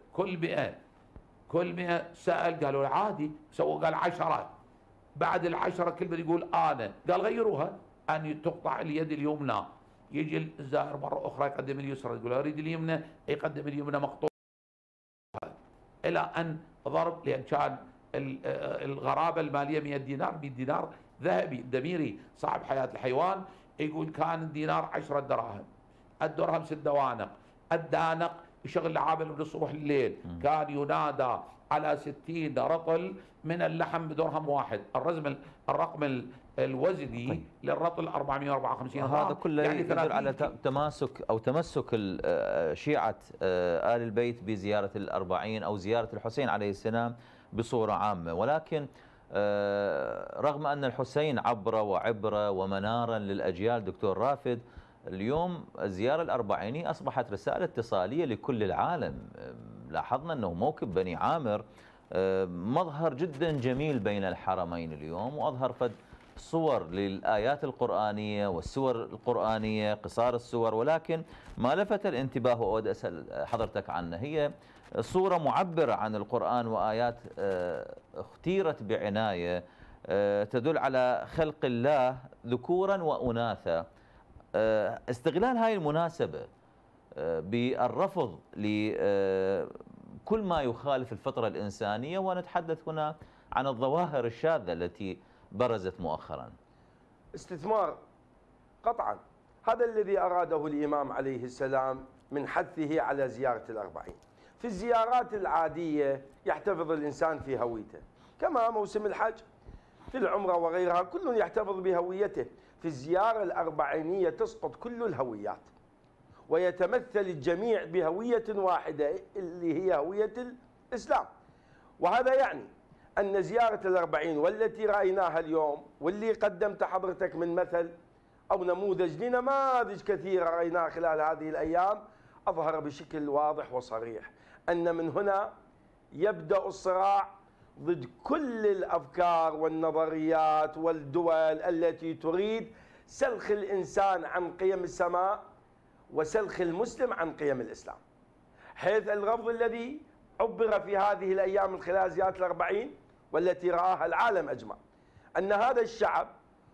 كل 100 سأل قالوا عادي، قال 10، بعد ال10 كل من يقول أنا، قال غيروها أن تقطع اليد اليمنى، يجي الزائر مرة أخرى يقدم اليسرى يقول أريد اليمنى، يقدم اليمنى مقطوعة، إلى أن ضرب، لأن كان الغرابة المالية 100 دينار، 100 دينار ذهبي. الدميري صاحب حياة الحيوان يقول كان الدينار 10 دراهم، الدرهم 6 دوانق، الدانق يشغل عامل من الصبح لليل، كان ينادى على 60 رطل من اللحم بدرهم واحد. الرقم الوزني للرطل 454 غرام. هذا كله يعني يدل على تمسك شيعة آل البيت بزيارة ال40 أو زيارة الحسين عليه السلام بصورة عامة. ولكن رغم أن الحسين عبرة ومنارا للأجيال دكتور رافد، اليوم الزيارة الأربعينية أصبحت رسالة اتصالية لكل العالم. لاحظنا أنه موكب بني عامر مظهر جدا جميل بين الحرمين اليوم، وأظهر فد صور للآيات القرآنية والسور القرآنية، قصار السور. ولكن ما لفت الانتباه وأود أسأل حضرتك عنه هي صورة معبرة عن القرآن وآيات اختيرت بعناية تدل على خلق الله ذكورا وأناثا. استغلال هاي المناسبة بالرفض لكل ما يخالف الفطرة الإنسانية، ونتحدث هنا عن الظواهر الشاذة التي برزت مؤخرا. استثمار قطعا، هذا الذي أراده الإمام عليه السلام من حثه على زيارة الأربعين. في الزيارات العادية يحتفظ الإنسان في هويته، كما موسم الحج، في العمرة وغيرها كل يحتفظ بهويته. في الزيارة الأربعينية تسقط كل الهويات ويتمثل الجميع بهوية واحدة اللي هي هوية الإسلام. وهذا يعني أن زيارة الأربعين والتي رأيناها اليوم واللي قدمت حضرتك من مثل أو نموذج لنماذج كثيرة رأيناها خلال هذه الأيام، أظهر بشكل واضح وصريح أن من هنا يبدأ الصراع ضد كل الأفكار والنظريات والدول التي تريد سلخ الإنسان عن قيم السماء وسلخ المسلم عن قيم الإسلام. حيث الرفض الذي عبر في هذه الأيام من خلال زيارة الأربعين والتي رآها العالم أجمع أن هذا الشعب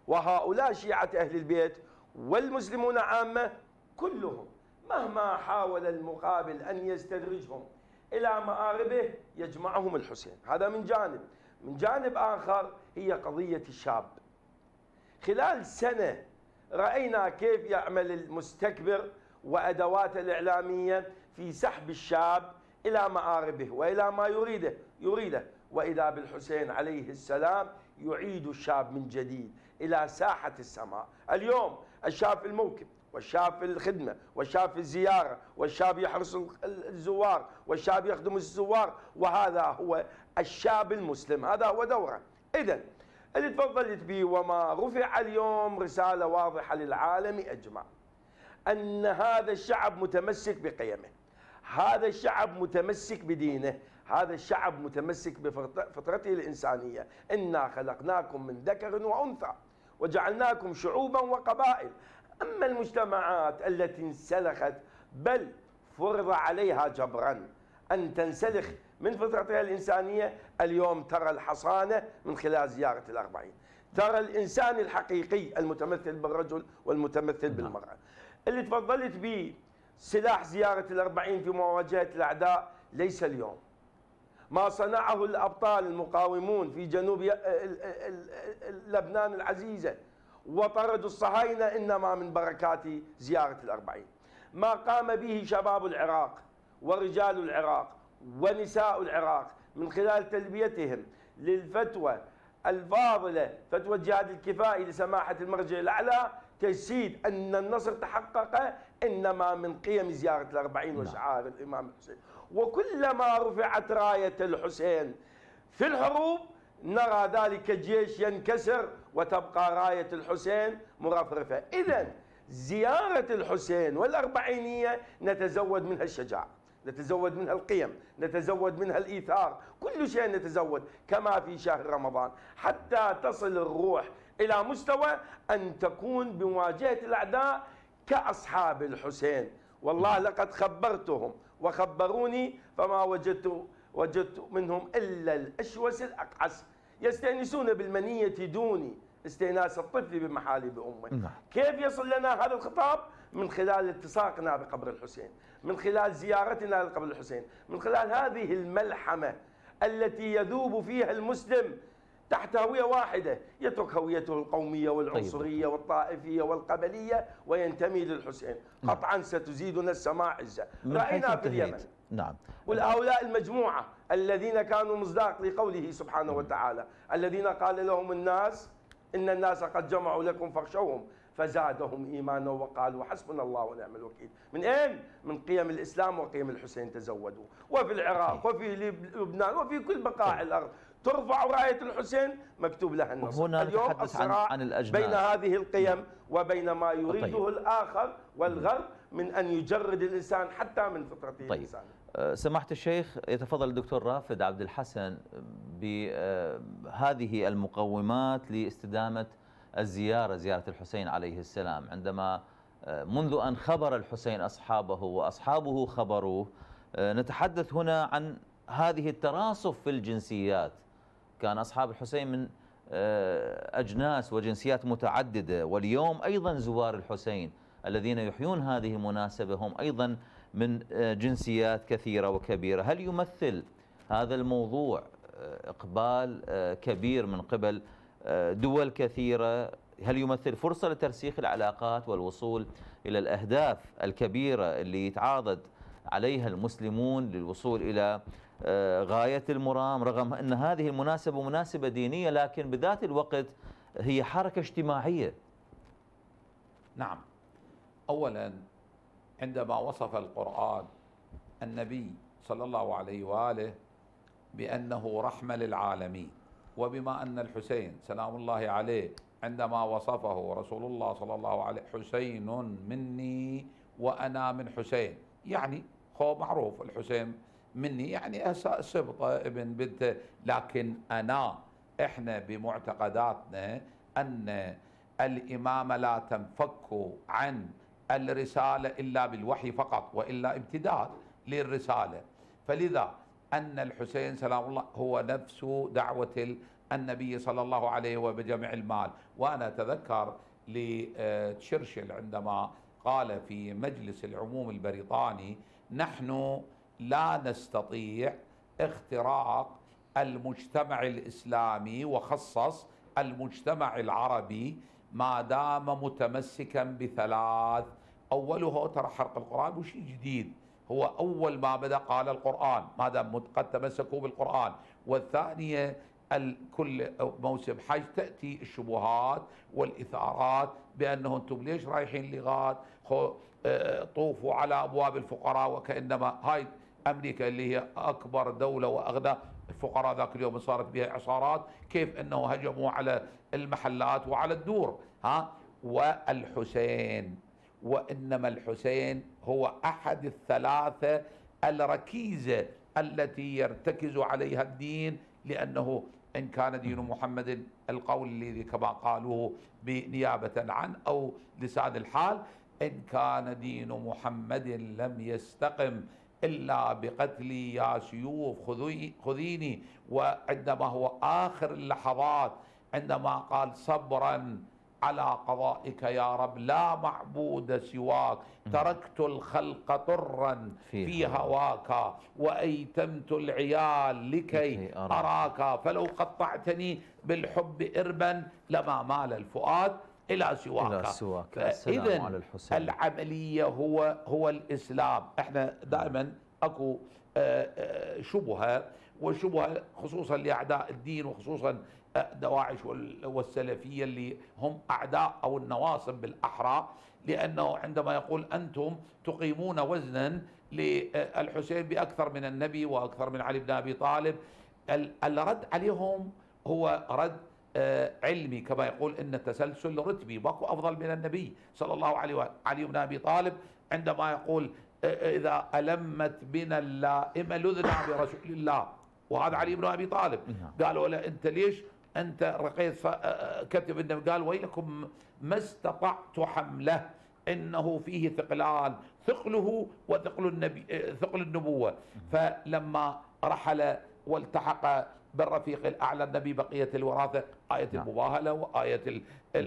وهؤلاء شيعة أهل البيت والمسلمون عامة كلهم مهما حاول المقابل أن يستدرجهم إلى مآربه يجمعهم الحسين. هذا من جانب. من جانب آخر هي قضية الشاب. خلال سنة رأينا كيف يعمل المستكبر وأدواته الإعلامية في سحب الشاب إلى مآربه وإلى ما يريده وإذا بالحسين عليه السلام يعيد الشاب من جديد إلى ساحة السماء. اليوم الشاب في الموكب، والشاب في الخدمة، والشاب في الزيارة، والشاب يحرس الزوار، والشاب يخدم الزوار، وهذا هو الشاب المسلم، هذا هو دوره. إذن اللي تفضلت به وما رفع اليوم رسالة واضحة للعالم أجمع أن هذا الشعب متمسك بقيمه، هذا الشعب متمسك بدينه، هذا الشعب متمسك بفطرته الإنسانية. إنا خلقناكم من ذكر وأنثى وجعلناكم شعوبا وقبائل. أما المجتمعات التي انسلخت بل فرض عليها جبرا أن تنسلخ من فطرتها الإنسانية، اليوم ترى الحصانة من خلال زيارة الأربعين، ترى الإنسان الحقيقي المتمثل بالرجل والمتمثل بالمرأة. اللي تفضلت به سلاح زيارة الأربعين في مواجهة الأعداء ليس اليوم. ما صنعه الأبطال المقاومون في جنوب لبنان العزيزة وطردوا الصهاينة إنما من بركات زيارة الأربعين. ما قام به شباب العراق ورجال العراق ونساء العراق من خلال تلبيتهم للفتوى الفاضلة، فتوى الجهاد الكفائي لسماحة المرجع الأعلى، تجسيد أن النصر تحقق إنما من قيم زيارة الأربعين وشعائر الإمام الحسين. وكلما رفعت راية الحسين في الحروب نرى ذلك الجيش ينكسر وتبقى راية الحسين مرفرفة. إذن زيارة الحسين والأربعينية نتزود منها الشجاعة، نتزود منها القيم، نتزود منها الإيثار، كل شيء نتزود كما في شهر رمضان، حتى تصل الروح إلى مستوى أن تكون بمواجهة الأعداء كأصحاب الحسين. والله لقد خبرتهم وخبروني فما وجدت منهم إلا الأشوس الأقعس يستأنسون بالمنية دوني استئناس الطفل بمحالب أمه. كيف يصل لنا هذا الخطاب؟ من خلال التصاقنا بقبر الحسين، من خلال زيارتنا لقبر الحسين، من خلال هذه الملحمة التي يذوب فيها المسلم تحت هوية واحدة، يترك هويته القومية والعنصرية والطائفية والقبلية وينتمي للحسين. قطعا ستزيدنا السماء عزة. رأينا في اليمن نعم وهؤلاء المجموعة الذين كانوا مصداق لقوله سبحانه وتعالى، الذين قال لهم الناس إن الناس قد جمعوا لكم فاخشوهم فزادهم إيمانا وقالوا حسبنا الله ونعم الوكيل. من أين؟ من قيم الإسلام وقيم الحسين تزودوا. وفي العراق وفي لبنان وفي كل بقاع الأرض ترفع راية الحسين مكتوب لها النصر. هنا اليوم نتحدث الصراع عن الأجناس بين هذه القيم وبين ما يريده الآخر والغرب من أن يجرد الإنسان حتى من فطرته الإنسانية. سماحة الشيخ، يتفضل الدكتور رافد عبد الحسن بهذه المقومات لاستدامة زيارة الحسين عليه السلام، عندما منذ أن خبر الحسين أصحابه وأصحابه خبروه. نتحدث هنا عن هذه التراصف في الجنسيات، كان أصحاب الحسين من أجناس وجنسيات متعددة، واليوم أيضا زوار الحسين الذين يحيون هذه المناسبة هم أيضا من جنسيات كثيرة وكبيرة. هل يمثل هذا الموضوع إقبال كبير من قبل دول كثيرة؟ هل يمثل فرصة لترسيخ العلاقات والوصول إلى الأهداف الكبيرة اللي يتعاضد عليها المسلمون للوصول إلى غاية المرام، رغم أن هذه المناسبة مناسبة دينية لكن بذات الوقت هي حركة اجتماعية؟ نعم، أولا عندما وصف القرآن النبي صلى الله عليه وآله بأنه رحمة للعالمين، وبما أن الحسين سلام الله عليه عندما وصفه رسول الله صلى الله عليه حسين مني وأنا من حسين، يعني هو معروف الحسين مني يعني سبطة ابن بنت، لكن احنا بمعتقداتنا أن الإمامة لا تنفك عن الرسالة إلا بالوحي فقط، وإلا امتداد للرسالة. فلذا أن الحسين سلام الله هو نفس دعوة النبي صلى الله عليه وبجمع المال. وأنا أتذكر لتشرشل عندما قال في مجلس العموم البريطاني: نحن لا نستطيع اختراق المجتمع الإسلامي وخصص المجتمع العربي ما دام متمسكا بثلاث. أوله ترى حرق القرآن وشيء جديد، هو أول ما بدأ قال القرآن ما دام قد تمسكوا بالقرآن. والثانية كل موسم حج تأتي الشبهات والإثارات بأنه أنتم ليش رايحين لغات، طوفوا على أبواب الفقراء، وكأنما هاي أمريكا اللي هي أكبر دولة وأغنى الفقراء ذاك اليوم صارت بها إعصارات، كيف أنه هجموا على المحلات وعلى الدور. والحسين، وإنما الحسين هو أحد الثلاثة الركيزة التي يرتكز عليها الدين، لأنه إن كان دين محمد القول الذي كما قالوه بنيابة عن أو لسان الحال: إن كان دين محمد لم يستقم إلا بقتلي يا سيوف خذيني. وعندما هو آخر اللحظات عندما قال: صبرا على قضائك يا رب لا معبود سواك، تركت الخلق طرا في هواك وأيتمت العيال لكي أراك، فلو قطعتني بالحب إربا لما مال الفؤاد إلى سواك. إذن العملية هو الإسلام. احنا دائما أكو شبهة خصوصا لأعداء الدين، وخصوصا دواعش والسلفية اللي هم أعداء أو النواصب بالأحرى، لأنه عندما يقول أنتم تقيمون وزنا للحسين بأكثر من النبي وأكثر من علي بن أبي طالب، الرد عليهم هو رد علمي، كما يقول إن التسلسل رتبي، باكو أفضل من النبي صلى الله عليه وسلم. علي بن أبي طالب عندما يقول: إذا ألمت بنا اللائمة لذنا برسول الله، وهذا علي بن أبي طالب. قالوا له: أنت ليش أنت رقيت كتب النبي؟ قال: ويلكم ما استطعت حمله، إنه فيه ثقلان، ثقله وثقل النبي ثقل النبوة. فلما رحل والتحق بالرفيق الأعلى النبي بقية الوراثة آية المباهلة وآية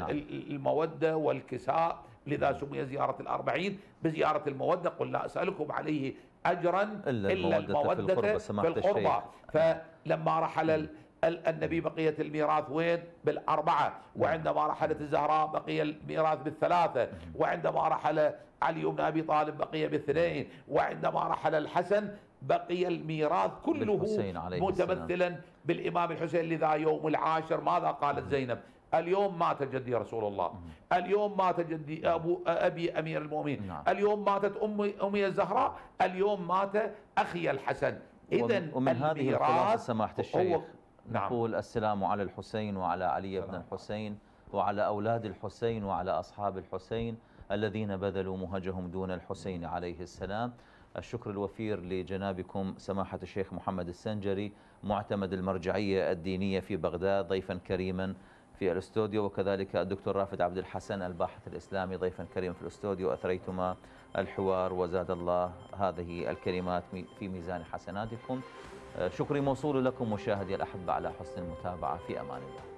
المودة والكساء، لذا سمي زيارة الأربعين بزيارة المودة. قل لا أسألكم عليه أجرا إلا المودة في القربى. فلما رحل النبي بقية الميراث وين؟ بالأربعة. وعندما رحلت الزهراء بقي الميراث بالثلاثة. وعندما رحل علي بن أبي طالب بقي باثنين. وعندما رحل الحسن بقي الميراث كله متمثلا بالإمام الحسين. لذا يوم العاشر ماذا قالت زينب؟ اليوم مات جدي رسول الله، اليوم مات جدي أبي أمير المؤمنين، اليوم ماتت أمي الزهراء، اليوم مات أخي الحسن. إذن ومن هذه الخلاصة سماحة الشيخ نقول السلام على الحسين وعلى علي بن الحسين وعلى أولاد الحسين وعلى أصحاب الحسين الذين بذلوا مهجهم دون الحسين عليه السلام. الشكر الوفير لجنابكم سماحة الشيخ محمد السنجري معتمد المرجعية الدينية في بغداد ضيفا كريما في الاستوديو، وكذلك الدكتور رافد عبد الحسن الباحث الإسلامي ضيفا كريما في الاستوديو. أثريتما الحوار وزاد الله هذه الكلمات في ميزان حسناتكم. شكري موصول لكم مشاهدي الأحبة على حسن المتابعة. في أمان الله.